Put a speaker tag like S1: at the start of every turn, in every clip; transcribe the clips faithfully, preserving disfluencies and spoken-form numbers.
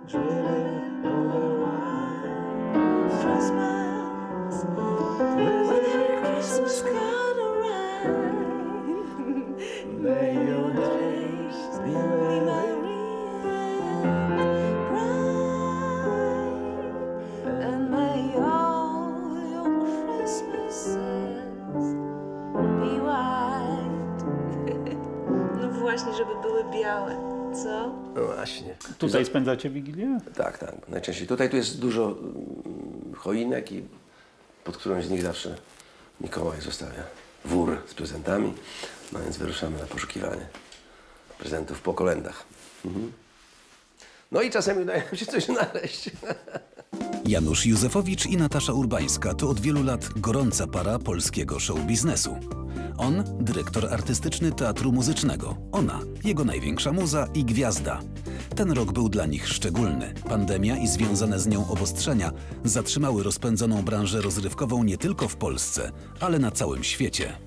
S1: Właśnie, żeby były białe, co?
S2: No właśnie.
S3: Tutaj spędzacie Wigilię?
S2: Tak, tak, najczęściej. Tutaj tu jest dużo choinek i pod którąś z nich zawsze Mikołaj zostawia wór z prezentami, no więc wyruszamy na poszukiwanie prezentów po kolędach. Mhm. No i czasem udaje nam się coś znaleźć.
S4: Janusz Józefowicz i Natasza Urbańska to od wielu lat gorąca para polskiego show biznesu. On dyrektor artystyczny Teatru Muzycznego, ona jego największa muza i gwiazda. Ten rok był dla nich szczególny. Pandemia i związane z nią obostrzenia zatrzymały rozpędzoną branżę rozrywkową nie tylko w Polsce, ale na całym świecie.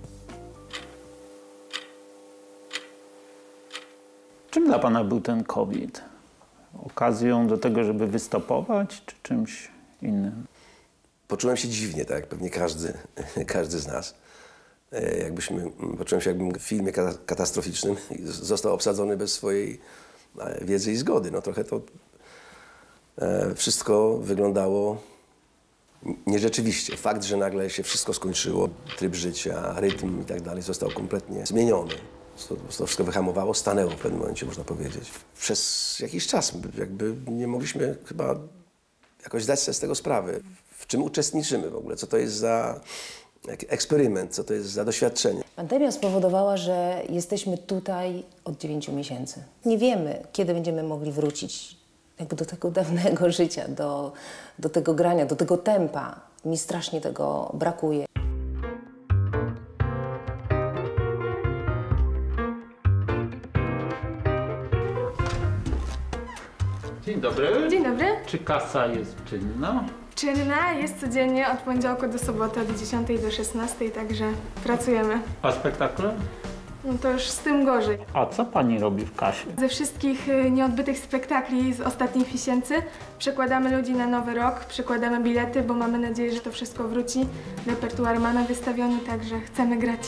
S3: Czym dla pana był ten COVID? Okazją do tego, żeby wystopować, czy czymś innym?
S2: Poczułem się dziwnie, tak jak pewnie każdy, każdy z nas. Jakbyśmy, poczułem się, jakbym w filmie katastroficznym został obsadzony bez swojej wiedzy i zgody. No trochę to wszystko wyglądało nierzeczywiście. Fakt, że nagle się wszystko skończyło, tryb życia, rytm i tak dalej został kompletnie zmieniony. To, to wszystko wyhamowało, stanęło w pewnym momencie, można powiedzieć. Przez jakiś czas jakby nie mogliśmy chyba jakoś zdać sobie z tego sprawy. W czym uczestniczymy w ogóle, co to jest za eksperyment, co to jest za doświadczenie.
S5: Pandemia spowodowała, że jesteśmy tutaj od dziewięciu miesięcy. Nie wiemy, kiedy będziemy mogli wrócić jakby do tego dawnego życia, do, do tego grania, do tego tempa. Mi strasznie tego brakuje.
S3: Dzień dobry.
S6: Dzień dobry.
S3: Czy kasa jest czynna?
S6: Czynna jest codziennie od poniedziałku do soboty od dziesiątej do szesnastej, także pracujemy.
S3: A spektakle?
S6: No to już z tym gorzej.
S3: A co pani robi w kasie?
S6: Ze wszystkich nieodbytych spektakli z ostatnich miesięcy przekładamy ludzi na nowy rok, przekładamy bilety, bo mamy nadzieję, że to wszystko wróci. Repertuar mamy wystawiony, także chcemy grać.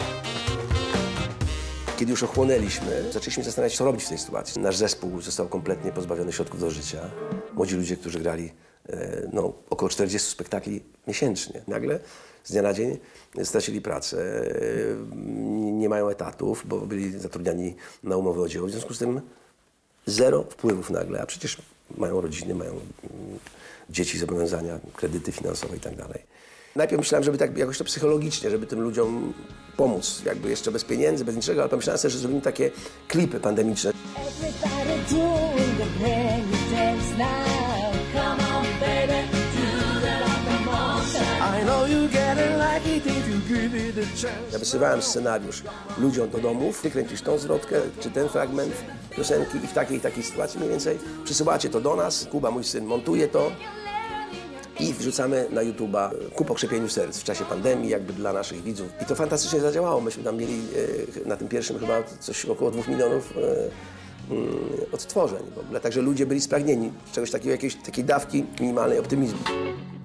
S2: Kiedy już ochłonęliśmy, zaczęliśmy zastanawiać się, co robić w tej sytuacji. Nasz zespół został kompletnie pozbawiony środków do życia. Młodzi ludzie, którzy grali no, około czterdziestu spektakli miesięcznie. Nagle z dnia na dzień stracili pracę, nie mają etatów, bo byli zatrudniani na umowę o dzieło. W związku z tym zero wpływów nagle, a przecież mają rodziny, mają dzieci, zobowiązania, kredyty finansowe i tak dalej. Najpierw myślałem, żeby tak jakoś to psychologicznie, żeby tym ludziom pomóc, jakby jeszcze bez pieniędzy, bez niczego, ale pomyślałem sobie, że zrobimy takie klipy pandemiczne. Ja wysyłałem scenariusz ludziom do domów, ty kręcisz tą zwrotkę, czy ten fragment piosenki i w takiej i takiej sytuacji mniej więcej przysyłacie to do nas, Kuba, mój syn, montuje to i wrzucamy na YouTube'a ku pokrzepieniu serc w czasie pandemii, jakby dla naszych widzów. I to fantastycznie zadziałało. Myśmy tam mieli na tym pierwszym chyba coś około dwóch milionów odtworzeń w ogóle. Także ludzie byli spragnieni czegoś takiego, jakiejś takiej dawki minimalnej optymizmu.